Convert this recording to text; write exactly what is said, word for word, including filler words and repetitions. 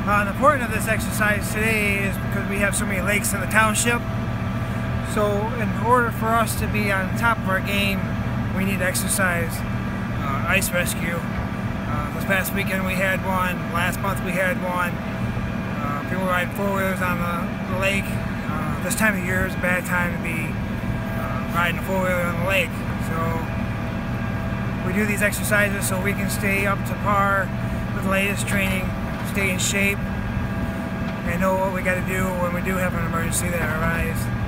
Uh, the point of this exercise today is because we have so many lakes in the township. So in order for us to be on top of our game, we need to exercise uh, ice rescue. Uh, this past weekend we had one, last month we had one. Uh, people ride four-wheelers on the, the lake. Uh, this time of year is a bad time to be uh, riding a four-wheeler on the lake. So we do these exercises so we can stay up to par with the latest training, stay in shape, and know what we got to do when we do have an emergency that arises.